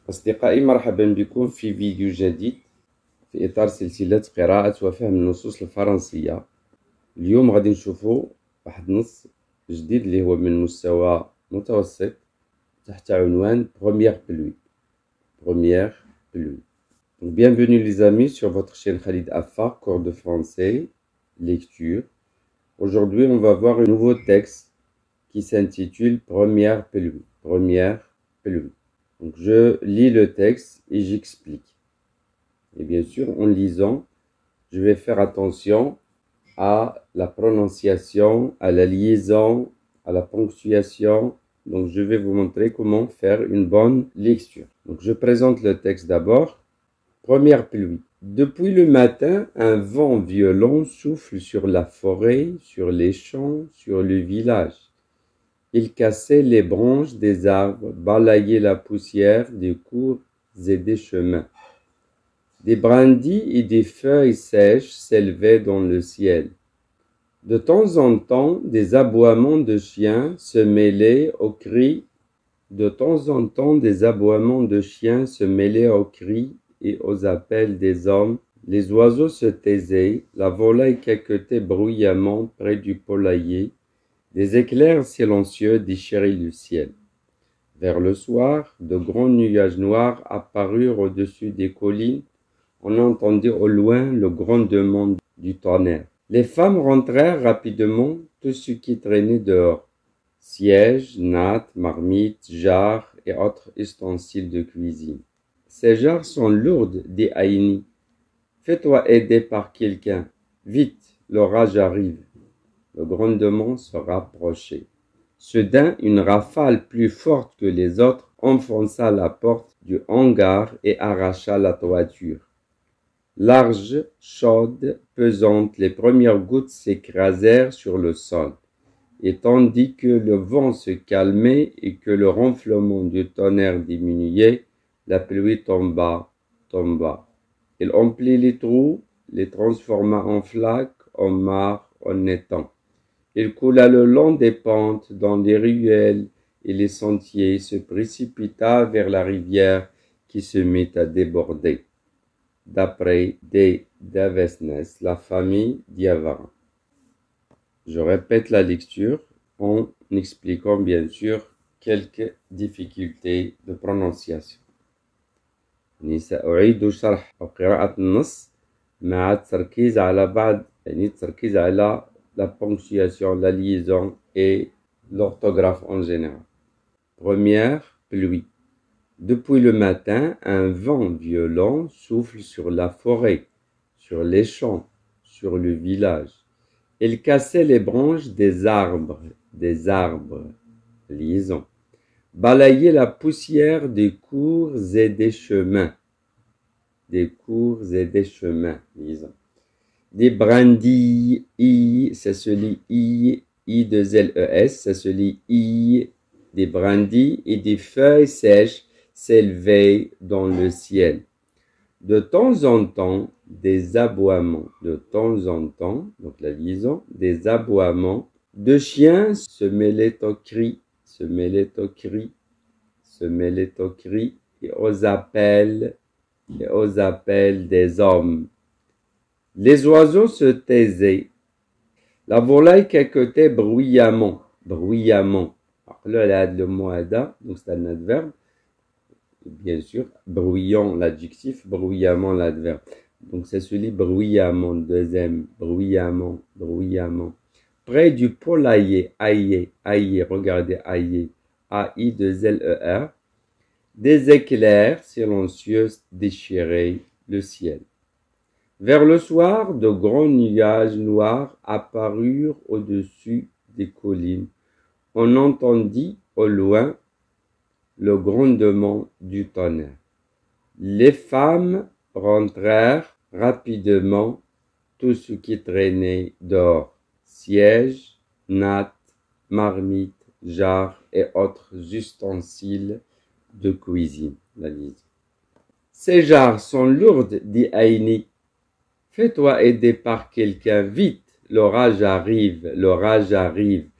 أصدقائي، مرحبا بكم في فيديو جديد في إطار سلسلة قراءة وفهم النصوص الفرنسية. اليوم غادي نشوفوا واحد نص جديد اللي هو من مستوى متوسط تحت عنوان Première pluie. Première pluie. Donc, bienvenue les amis sur votre chaîne Khalid Afar, cours de français, lecture. Aujourd'hui, on va voir un nouveau texte qui s'intitule Première pluie. Première pluie. Donc, je lis le texte et j'explique. Et bien sûr, en lisant, je vais faire attention à la prononciation, à la liaison, à la ponctuation. Donc, je vais vous montrer comment faire une bonne lecture. Donc, je présente le texte d'abord. Première pluie. Depuis le matin, un vent violent souffle sur la forêt, sur les champs, sur le village. Il cassait les branches des arbres, balayait la poussière des cours et des chemins. Des brindilles et des feuilles sèches s'élevaient dans le ciel. De temps en temps, des aboiements de chiens se mêlaient aux cris. De temps en temps, des aboiements de chiens se mêlaient aux cris et aux appels des hommes. Les oiseaux se taisaient, la volaille caquetait bruyamment près du poulailler. Des éclairs silencieux déchiraient le ciel. Vers le soir, de grands nuages noirs apparurent au-dessus des collines. On entendit au loin le grondement du tonnerre. Les femmes rentrèrent rapidement tout ce qui traînait dehors. Sièges, nattes, marmites, jarres et autres ustensiles de cuisine. Ces jarres sont lourdes, dit Aïni. Fais-toi aider par quelqu'un. Vite, l'orage arrive. Le grondement se rapprochait. Soudain, une rafale plus forte que les autres enfonça la porte du hangar et arracha la toiture. Large, chaude, pesante, les premières gouttes s'écrasèrent sur le sol. Et tandis que le vent se calmait et que le ronflement du tonnerre diminuait, la pluie tomba. Elle emplit les trous, les transforma en flaques, en mares, en étangs. Il coula le long des pentes, dans les ruelles et les sentiers, se précipita vers la rivière qui se mit à déborder. D'après D. Davesnes, la famille Diavarin. Je répète la lecture en expliquant bien quelques difficultés de prononciation. سأعيد شرح أو قراءة النص مع التركيز على بعض التركيز على la ponctuation, la liaison et l'orthographe en général. Première pluie. Depuis le matin, un vent violent souffle sur la forêt, sur les champs, sur le village. Il cassait les branches des arbres, liaison. Balayait la poussière des cours et des chemins, liaison. Des brindilles, I, ça se lit I, I2LES, ça se lit I, des brindilles et des feuilles sèches s'élevaient dans le ciel. De temps en temps, des aboiements, donc la liaison, des aboiements de chiens se mêlaient aux cris, et aux appels des hommes. Les oiseaux se taisaient. La volaille caquetait bruyamment. Le mot ada, donc c'est un adverbe. Bien sûr, bruyant l'adjectif, bruyamment l'adverbe. Donc ça se lit bruyamment, deuxième, bruyamment. Près du poulailler, aillé, regardez, aillé, A-I-2-L-E-R, des éclairs silencieux déchiraient le ciel. Vers le soir, de grands nuages noirs apparurent au-dessus des collines. On entendit au loin le grondement du tonnerre. Les femmes rentrèrent rapidement tout ce qui traînait dehors. Sièges, nattes, marmites, jarres et autres ustensiles de cuisine. La liste. Ces jarres sont lourdes, dit Aïni. Fais-toi aider par quelqu'un, vite, l'orage arrive.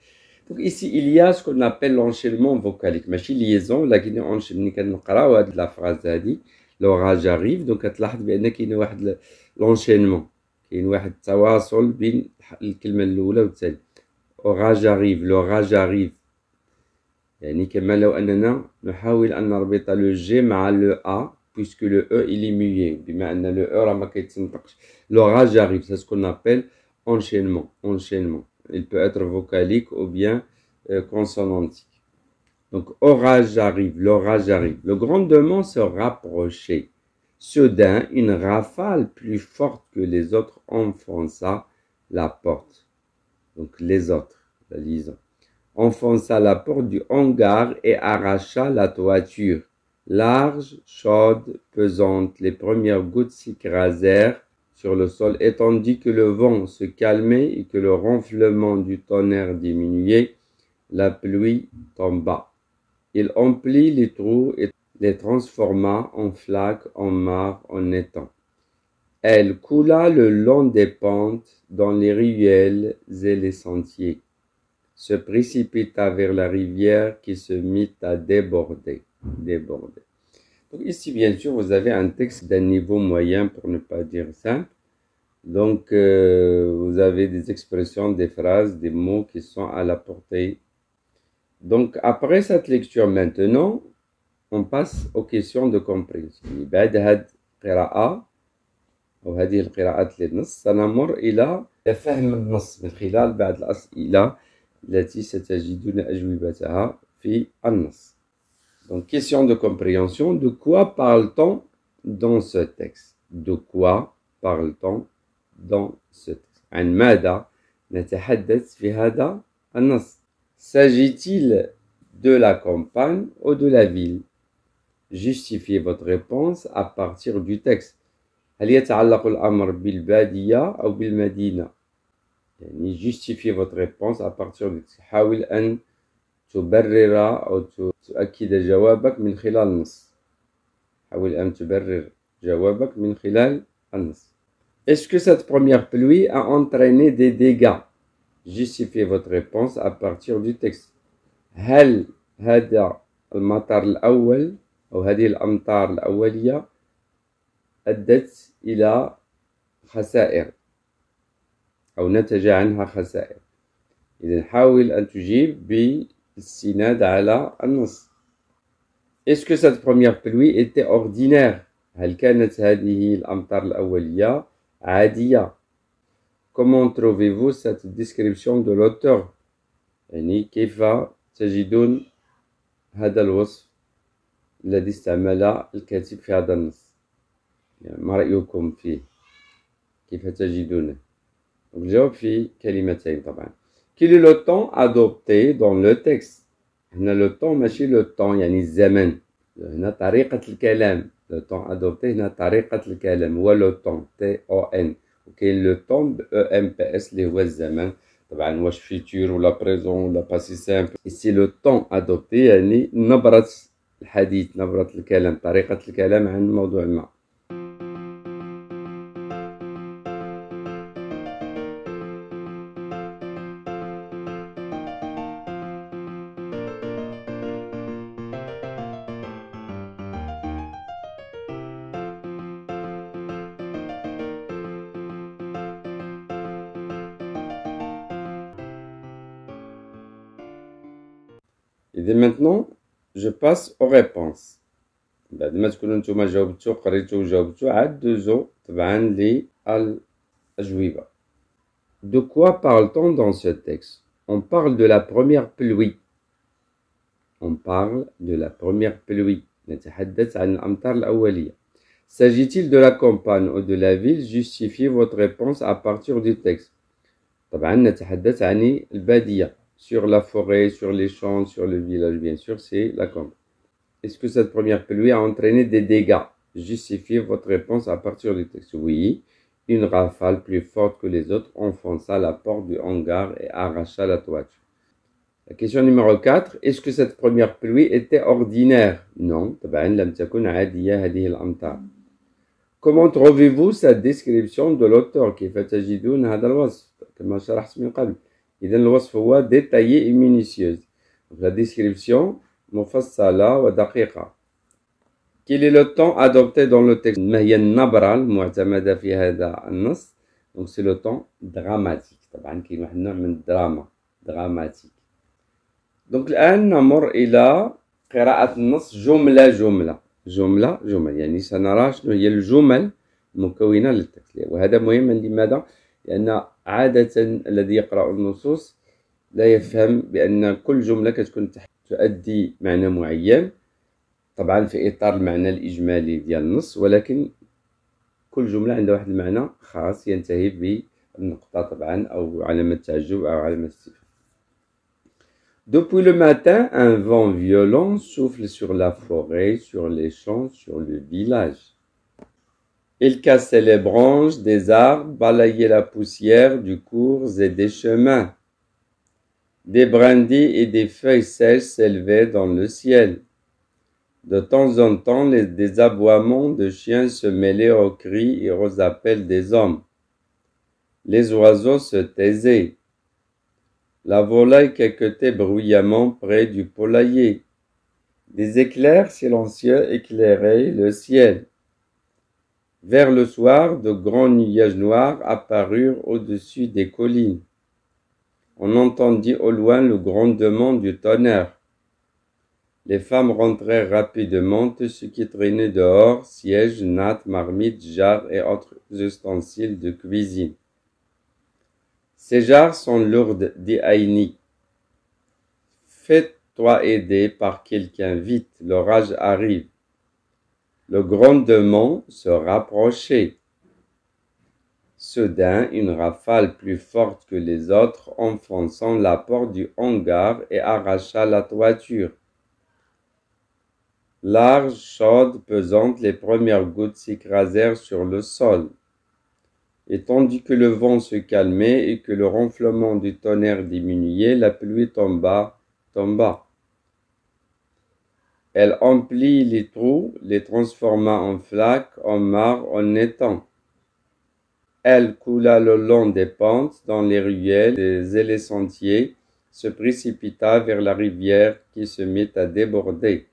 Donc ici, il y a ce qu'on appelle l'enchaînement vocalique. ماشي liaison, لكن ملي كنقراو هاد la phrase هادي l'orage arrive, donc كتلاحظ بأن كاين واحد l'enchaînement. كاين واحد التواصل بين الكلمة الأولى والثانية. orage arrive, l'orage arrive. يعني كما لو أننا نحاول أن نربط le G مع le A, puisque le E il est muet. بما أن le E راه ما كيتنطقش. L'orage arrive, c'est ce qu'on appelle enchaînement. Enchaînement. Il peut être vocalique ou bien consonantique. Donc, orage arrive, l'orage arrive. Le grondement se rapprochait. Soudain, une rafale plus forte que les autres enfonça la porte. Donc, les autres, la liaison. Enfonça la porte du hangar et arracha la toiture. Large, chaude, pesante, les premières gouttes s'écrasèrent sur le sol, et tandis que le vent se calmait et que le ronflement du tonnerre diminuait, la pluie tomba. Il emplit les trous et les transforma en flaques, en mares, en étangs. Elle coula le long des pentes, dans les ruelles et les sentiers, se précipita vers la rivière qui se mit à déborder. Donc ici, bien sûr, vous avez un texte d'un niveau moyen, pour ne pas dire simple. Donc, vous avez des expressions, des phrases, des mots qui sont à la portée. Donc, après cette lecture maintenant, on passe aux questions de compréhension. بعد هاد القراءة أو هذه القراءات للنص سنمر إلى فهم النص من خلال بعض الأسئلة التي ستجدون أجوبتها في النص. Donc, question de compréhension. De quoi parle-t-on dans ce texte? De quoi parle-t-on dans ce texte? عن ماذا نتحدث في هذا النص? S'agit-il de la campagne ou de la ville? Justifiez votre réponse à partir du texte. هل يتعلق الأمر بالبادية أو بالمدينة؟ يعني justifiez votre réponse à partir du texte. حاول أن تبرر أو تؤكد جوابك من خلال النص. حاول أن تبرر جوابك من خلال النص. Est-ce que cette première pluie a entraîné des dégâts? Justifiez votre réponse à partir du texte. هل هذا المطر الأول أو هذه الأمطار الأولية أدت إلى خسائر أو نتج عنها خسائر؟ إذن حاول أن تجيب بالاستناد على النص. Est-ce que cette première pluie était ordinaire? هل كانت هذه الأمطار الأولية عادية؟ Comment trouvez-vous cette description de l'auteur؟ يعني كيف تجدون هذا الوصف الذي استعمله الكاتب في هذا النص؟ يعني ما رأيكم فيه؟ كيف تجدونه؟ الجواب في كلمتين طبعا. Quel est le temps adopté dans le texte؟ هنا le temps ماشي le temps يعني الزمن، هنا طريقة الكلام. le temps adopté هنا طريقة الكلام هو le temps T-O-N. وكاين le temps E-M-P-S اللي هو الزمن. طبعا واش futur ولا présent ولا passé simple. ici le temps adopté يعني نبرة الحديث، نبرة الكلام، طريقة الكلام عن موضوع ما. Et maintenant, je passe aux réponses. بعد ما تكونوا نتوما جاوبتوا قريتوا وجاوبتوا عاد دوزو طبعا للأجوبة. De quoi parle-t-on dans ce texte? On parle de la première pluie. On parle de la première pluie. نتحدث عن الأمطار الأولية. S'agit-il de la campagne ou de la ville? Justifiez votre réponse à partir du texte. طبعا نتحدث عن البادية. Sur la forêt, sur les champs, sur le village, bien sûr, c'est la campagne. Est-ce que cette première pluie a entraîné des dégâts? Justifiez votre réponse à partir du texte. Oui, une rafale plus forte que les autres enfonça la porte du hangar et arracha la toiture. La question numéro 4. Est-ce que cette première pluie était ordinaire? Non. طبعا لم تكن عادية هذه الأمطار. Comment trouvez-vous cette description de l'auteur? كيف تجدون هذا الوصف؟ كما شرحت من قبل. إذا الوصف هو détaillé et minutieuse. Donc la description مفصلة ودقيقة. Quel est le temps adopté dans le texte? ما هي النبرة المعتمدة في هذا النص؟ Donc c'est le temps dramatique. طبعا كاين واحد النوع من الدراما dramatique. Donc الآن نمر إلى قراءة النص جملة جملة جملة جمل، يعني سنرى شنو هي الجمل المكونة للتكست، وهذا مهم. لماذا؟ لأن عادة الذي يقرأ النصوص لا يفهم بأن كل جملة كتكون تؤدي معنى معين، طبعا في إطار المعنى الإجمالي ديال النص، ولكن كل جملة عندها واحد المعنى خاص ينتهي بالنقطة طبعا أو علامة تعجب أو علامة استفهام. Depuis le matin, un vent violent souffle sur la forêt, sur les champs, sur le village. Il cassait les branches des arbres, balayait la poussière du cours et des chemins. Des brindilles et des feuilles sèches s'élevaient dans le ciel. De temps en temps, des aboiements de chiens se mêlaient aux cris et aux appels des hommes. Les oiseaux se taisaient. La volaille caquetait bruyamment près du poulailler. Des éclairs silencieux éclairaient le ciel. Vers le soir, de grands nuages noirs apparurent au-dessus des collines. On entendit au loin le grondement du tonnerre. Les femmes rentrèrent rapidement, tout ce qui traînait dehors, sièges, nattes, marmites, jarres et autres ustensiles de cuisine. Ces jarres sont lourdes, dit Aïni. Fais-toi aider par quelqu'un vite, l'orage arrive. Le grondement se rapprochait. Soudain, une rafale plus forte que les autres enfonçant la porte du hangar et arracha la toiture. Large, chaude, pesante, les premières gouttes s'écrasèrent sur le sol. Et tandis que le vent se calmait et que le ronflement du tonnerre diminuait, la pluie tomba. Elle emplit les trous, les transforma en flaques, en mares, en étangs. Elle coula le long des pentes, dans les ruelles et les sentiers, se précipita vers la rivière qui se mit à déborder.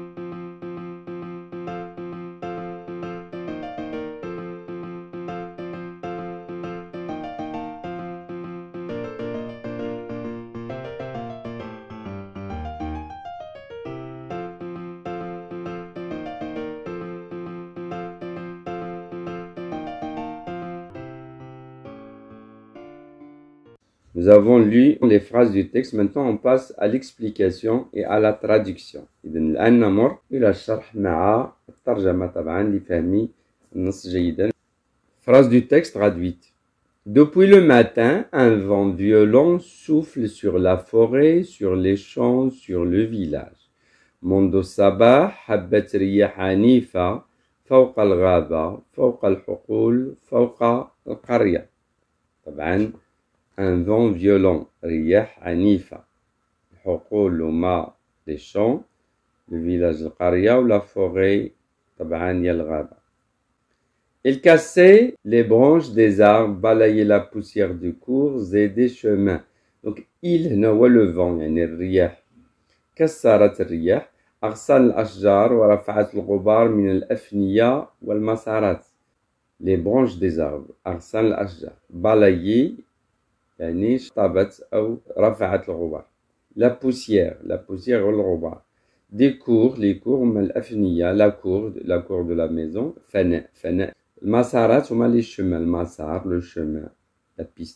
Nous avons lu les phrases du texte. Maintenant, on passe à l'explication et à la traduction. إذن الآن نمر إلى الشرح مع الترجمة طبعا لفهم النص جيدا. Phrase du texte traduite. Depuis le matin, un vent violent souffle sur la forêt, sur les champs, sur le village. منذ الصباح حبت رياح عنيفة فوق الغابة، فوق الحقول، فوق القرية. طبعا un vent violent, رياح عنيفة. الحقول هما les champs, le village القرية و la forêt طبعا هي الغابة. Il cassait les branches des arbres, balayait la poussière du cours et des chemins. Donc il هنا هو le vent يعني الرياح. كسرت الرياح أغصان الأشجار ورفعت الغبار من الأفنية والمسارات. Les branches des arbres, أغصان الأشجار. balayait يعني شطبت أو رفعت الغبار. La poussière والغبار. Des cours, les cours هما الأفنية, la cour de la maison, فناء. المسارات هما les chemins, المسار, le chemin, la piste.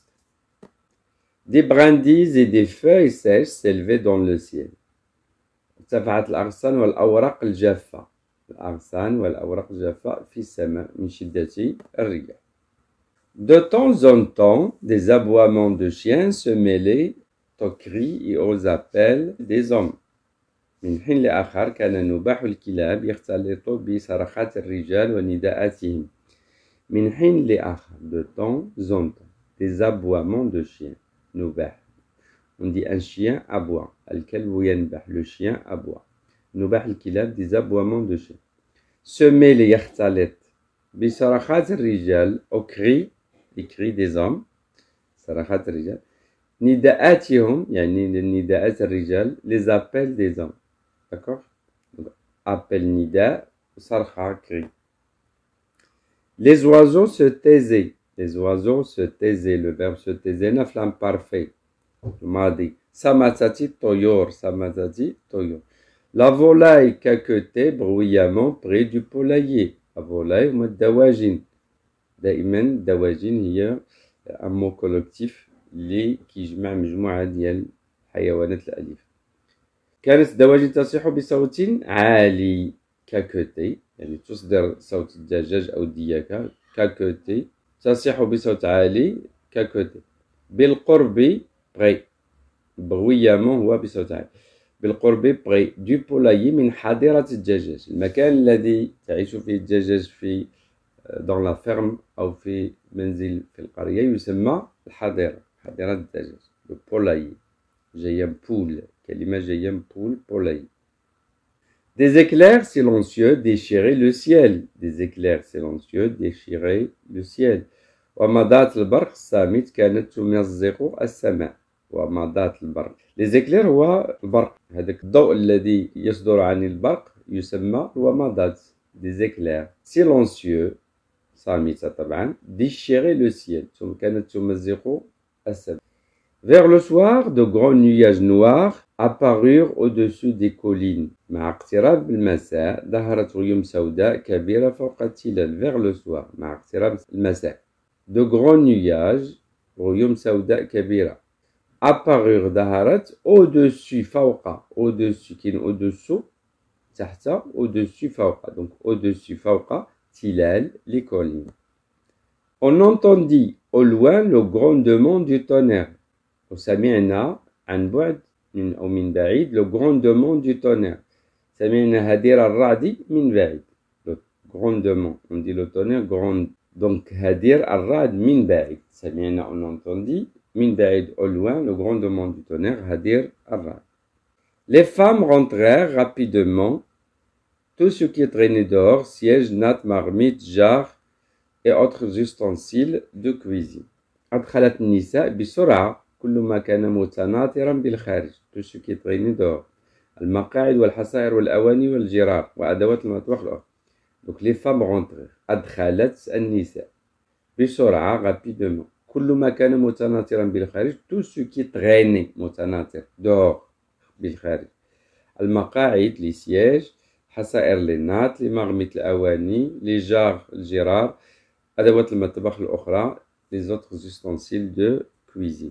Des brindilles et des feuilles sèches s'élevaient dans le ciel. ارتفعت الأغصان والأوراق الجافة. الأغصان والأوراق الجافة في السماء من شدة الرياح. De temps en temps, des aboiements de chiens se mêlaient aux cris et aux appels des hommes. من حين لآخر كان نباح الكلاب يختلط بصرخات الرجال ونداءاتهم. من حين لآخر, de temps en temps, des aboiements de chiens. نباح. On dit un chien aboie. الكلب ينبح. Le chien aboie. نباح الكلاب, des aboiements de chiens. Se mêler يختلط بصرخات الرجال, aux cris, les cris des hommes, صرخات الرجال, نداءاتهم يعني نداءات الرجال les appels des hommes. D'accord? Donc, appel nida, sarha, cri. Les oiseaux se taisaient. Les oiseaux se taisaient. Le verbe se taiser, na flamme parfait. Madi. Samatati toyor. Samatati toyor. La volaille caquetait bruyamment près du poulailler. La volaille, ou dawajin. دائما دواجن هي un mot collectif اللي كيجمع مجموعة ديال الحيوانات الأليفة. كانت الدواجن تصيح بصوت عالي كاكوتي يعني تصدر صوت الدجاج أو الدياكة كاكوتي تصيح بصوت عالي كاكوتي بالقرب بري bruyamment هو بصوت عالي بالقرب بري du poulailler من حظيرة الدجاج المكان الذي تعيش فيه الدجاج في dans la ferme أو في منزل في القرية يسمى الحظيرة حظيرة الدجاج le poulailler جاية poule كلمة جاية poule poulailler. Des éclairs silencieux déchiraient le ciel. Des éclairs silencieux déchiraient le ciel. ومضات البرق الصامت كانت تمزق السماء. ومضات البرق. Les éclairs هو البرق. هذاك الضوء الذي يصدر عن البرق يسمى ومضات. Des éclairs silencieux صامتة طبعا déchiraient le ciel. كانت تمزق السماء. Vers le soir, de grands nuages noirs apparurent au-dessus des collines. مع اقتراب المساء ظهرت غيوم سوداء كبيرة فوق التلال. Vers le soir, مع اقتراب المساء. De grands nuages, غيوم سوداء كبيرة. Apparurent ظهرت au-dessus فوق. Au-dessus كاين au-dessous تحت au-dessus فوق. Donc au-dessus فوق تلال les collines. On entendit au loin le grondement du tonnerre. وسمعنا عن بعد أو من بعيد le grondement du tonnerre. سمعنا هدير الرعد من بعيد. Le grondement, on dit le tonnerre gronde. Donc هدير الرعد من بعيد. سمعنا on entendit من بعيد au loin le grondement du tonnerre هدير الرعد. Les femmes rentrèrent rapidement. Tout ce qui traînait dehors, sièges, nattes, marmites, jarres et autres ustensiles de cuisine. أدخلت النساء بسرعة كل ما كان متناثرا بالخارج. Tout ce qui traînait dehors. المقاعد والحصائر والأواني والجرار وأدوات المطبخ الأخرى. Donc les femmes rentrèrent. أدخلت النساء بسرعة rapidement. كل ما كان متناثرا بالخارج. Tout ce qui traînait متناثر dehors بالخارج. المقاعد les sièges. حصائر les nattes. les marmites الأواني. les jarres الجرار. أدوات المطبخ الأخرى. les autres ustensiles de cuisine.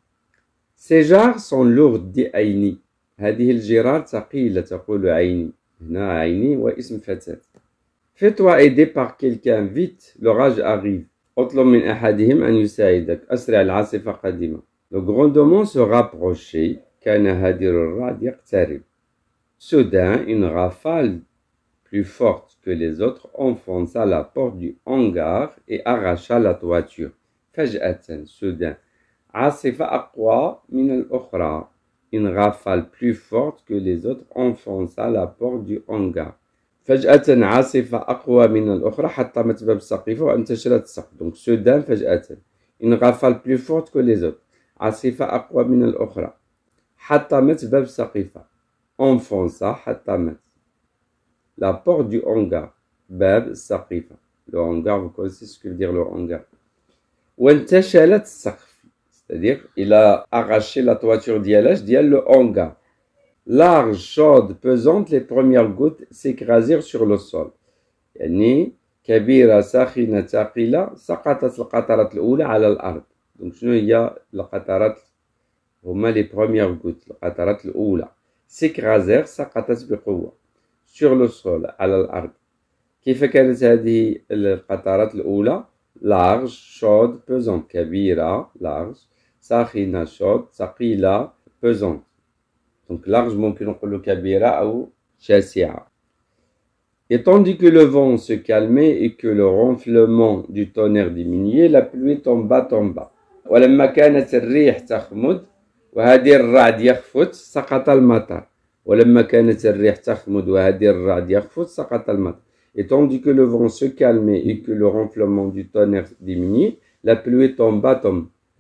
Ces jarres sont lourdes دي عيني. هذه الجرار ثقيلة تقول عيني. هنا عيني واسم فتاة. Fais-toi aider par quelqu'un vite, l'orage arrive. اطلب من أحدهم أن يساعدك. أسرع العاصفة قادمة. Le grondement se rapprochait. كان هدير الرعد يقترب. Soudain, une rafale plus forte que les autres enfonça la porte du hangar et arracha la toiture. فجأة, soudain. عاصفة أقوى من الأخرى. Une rafale plus forte que les autres enfonça la porte du hangar. فجأة عاصفة أقوى من الأخرى حطمت باب السقيفة وانتشرت السقف. Donc soudain فجأة. Une rafale plus forte que les autres. عاصفة أقوى من الأخرى حطمت باب السقيفة. Enfonça حطمت. La porte du hangar. باب السقيفة. Le hangar, vous connaissez ce que veut dire le hangar. وانتشلت السقف. C'est-à-dire, il a arraché la toiture d'ILH, le hangar. Large, chaude, pesante, les premières gouttes s'écrasèrent sur le sol. يعني كبيرة ساخنة ثقيلة سقطت القطرات الأولى على الأرض. Donc شنو هي القطرات؟ هما les premières gouttes القطرات الأولى. s'écrasèrent سقطت بقوة. sur le sol على الأرض. كيف كانت هذه القطرات الأولى؟ large, chaude, pesante. كبيرة large. ساخنة chaude. ثقيلة pesante. Donc large ممكن نقولوا كبيرة أو شاسعة. Et tandis que le vent se calmait et que le ronflement du tonnerre diminuait, la pluie tomba. ولما كانت الريح تخمد وهدير الرعد يخفت سقط المطر. ولما كانت الريح تخمد وهدير الرعد يخفت سقط المطر. Et tandis que le vent se calmait et que le ronflement du tonnerre diminuait, la pluie tomba.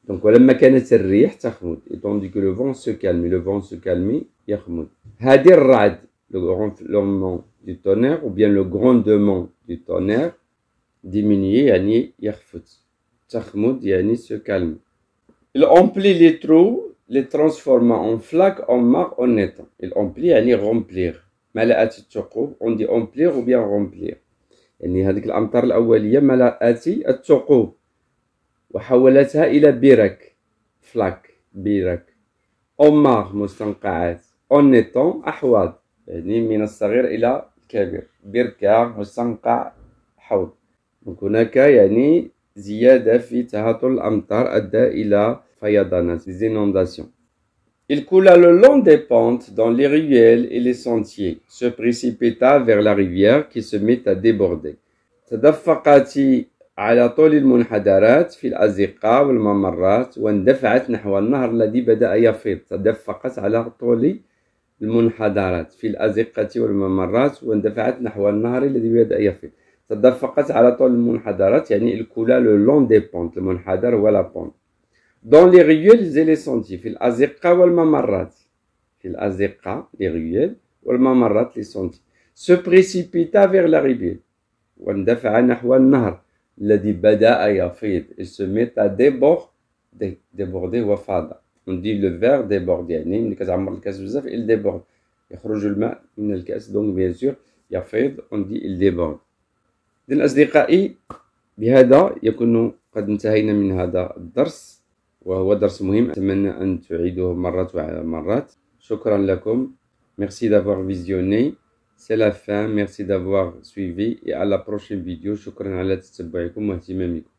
دونك ولما كانت الريح تخمد et tandis que le vent se calme, le vent se calme يخمد. هادي الرعد le ronflement du tonnerre ou bien le grondement du tonnerre diminuer يعني يخفت. تخمد يعني se calme. Il emplit les trous les transforma en flaques en marc en étang. Il emplit يعني remplir. ملأت الثقوب on dit emplir ou bien remplir. يعني هذيك الأمطار الأولية ملأت الثقوب وحولتها إلى برك فلاك برك en marc مستنقعات en étang أحواض يعني من الصغير إلى الكبير بركة مستنقع حوض. هناك يعني زيادة في تهاطل الأمطار أدى إلى فيضانات des inondations. Il coula le long des pentes dans les ruelles et les sentiers, se précipita vers la rivière qui se mit à déborder. تدفقت على طول المنحدرات في الأزقة والممرات واندفعت نحو النهر الذي بدأ يفيض. تدفقت على طول المنحدرات في الأزقة والممرات واندفعت نحو النهر الذي بدأ يفيض. تدفقت على طول المنحدرات يعني il coula le long des pentes. المنحدر هو la pente. Dans les ruelles et les sentiers في الأزقة والممرات في الأزقة les ruelles والممرات les sentiers se précipita vers la rivière واندفع نحو النهر الذي بدأ يفيض il se met à déborder وفاض. on dit le verre déborde يعني ملي كتعمر الكاس بزاف il déborde يخرج الماء من الكاس donc bien sûr يفيض on dit il déborde. إذن أصدقائي بهذا يكون قد انتهينا من هذا الدرس وهو درس مهم أتمنى أن تعيدوه مرات ومرات. شكرا لكم. Merci d'avoir visionné. C'est la fin. Merci d'avoir suivi et à la prochaine vidéo. شكرا على تتبعكم واهتمامكم.